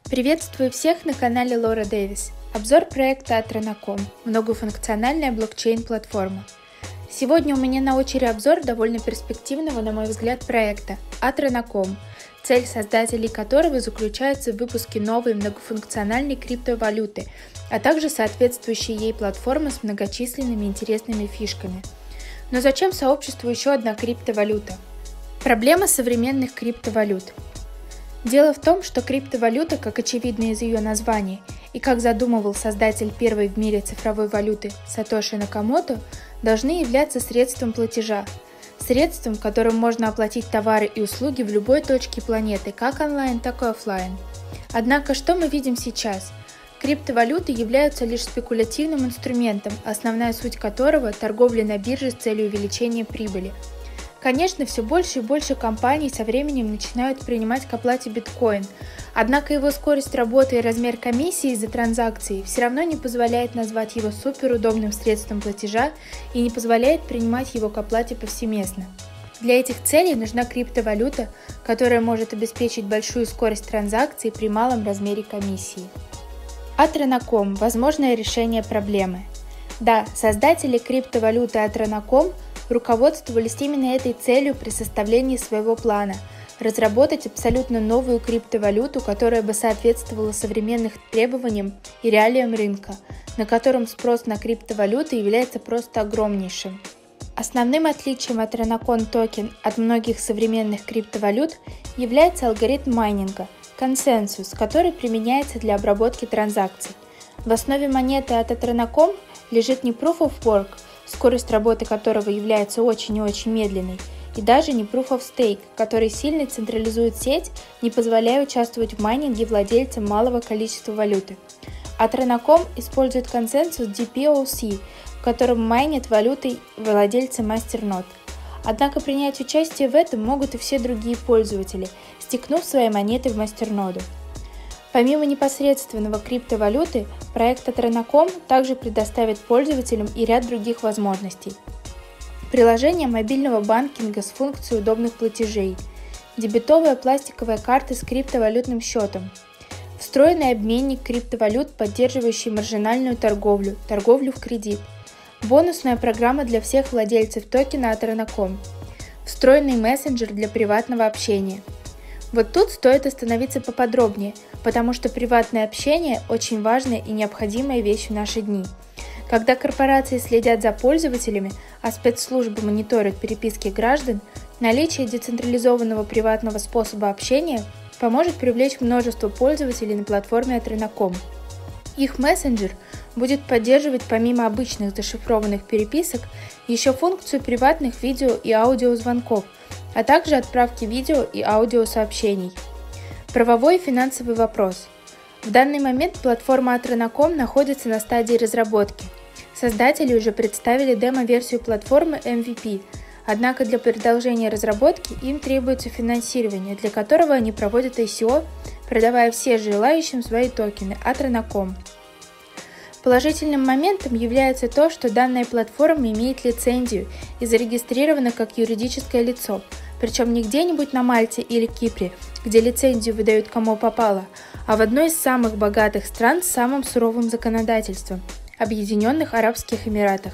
Приветствую всех на канале Лора Дэвис. Обзор проекта Atronacom – многофункциональная блокчейн-платформа. Сегодня у меня на очереди обзор довольно перспективного, на мой взгляд, проекта Atronacom, цель создателей которого заключается в выпуске новой многофункциональной криптовалюты, а также соответствующей ей платформы с многочисленными интересными фишками. Но зачем сообществу еще одна криптовалюта? Проблема современных криптовалют. Дело в том, что криптовалюта, как очевидно из ее названия, и как задумывал создатель первой в мире цифровой валюты Сатоши Накамото, должны являться средством платежа, средством, которым можно оплатить товары и услуги в любой точке планеты, как онлайн, так и офлайн. Однако, что мы видим сейчас? Криптовалюты являются лишь спекулятивным инструментом, основная суть которого – торговля на бирже с целью увеличения прибыли. Конечно, все больше и больше компаний со временем начинают принимать к оплате биткоин, однако его скорость работы и размер комиссии за транзакции все равно не позволяет назвать его суперудобным средством платежа и не позволяет принимать его к оплате повсеместно. Для этих целей нужна криптовалюта, которая может обеспечить большую скорость транзакций при малом размере комиссии. Atronacom – возможное решение проблемы. Да, создатели криптовалюты Atronacom руководствовались именно этой целью при составлении своего плана – разработать абсолютно новую криптовалюту, которая бы соответствовала современным требованиям и реалиям рынка, на котором спрос на криптовалюты является просто огромнейшим. Основным отличием Atronacom токен от многих современных криптовалют является алгоритм майнинга – консенсус, который применяется для обработки транзакций. В основе монеты от Atronacom лежит не Proof of Work, скорость работы которого является очень и очень медленной, и даже не Proof of Stake, который сильно централизует сеть, не позволяя участвовать в майнинге владельцам малого количества валюты. Atronacom использует консенсус DPoC, в котором майнят валютой владельцы мастернод. Однако принять участие в этом могут и все другие пользователи, стекнув свои монеты в мастерноду. Помимо непосредственного криптовалюты, проект Atronacom также предоставит пользователям и ряд других возможностей. Приложение мобильного банкинга с функцией удобных платежей, дебетовая пластиковая карта с криптовалютным счетом, встроенный обменник криптовалют, поддерживающий маржинальную торговлю, торговлю в кредит, бонусная программа для всех владельцев токена Atronacom, встроенный мессенджер для приватного общения. Вот тут стоит остановиться поподробнее, потому что приватное общение – очень важная и необходимая вещь в наши дни. Когда корпорации следят за пользователями, а спецслужбы мониторят переписки граждан, наличие децентрализованного приватного способа общения поможет привлечь множество пользователей на платформе Atronacom. Их мессенджер будет поддерживать помимо обычных зашифрованных переписок еще функцию приватных видео и аудиозвонков, а также отправки видео и аудиосообщений. Правовой и финансовый вопрос. В данный момент платформа Atronacom находится на стадии разработки. Создатели уже представили демо-версию платформы MVP, однако для продолжения разработки им требуется финансирование, для которого они проводят ICO, продавая все желающим свои токены Atronacom. Положительным моментом является то, что данная платформа имеет лицензию и зарегистрирована как юридическое лицо, причем не где-нибудь на Мальте или Кипре, где лицензию выдают кому попало, а в одной из самых богатых стран с самым суровым законодательством – Объединенных Арабских Эмиратах.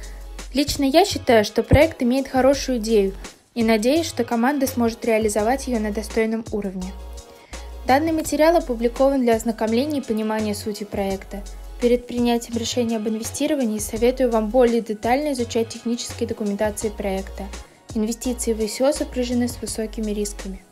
Лично я считаю, что проект имеет хорошую идею и надеюсь, что команда сможет реализовать ее на достойном уровне. Данный материал опубликован для ознакомления и понимания сути проекта. Перед принятием решения об инвестировании советую вам более детально изучать технические документации проекта. Инвестиции в ICO сопряжены с высокими рисками.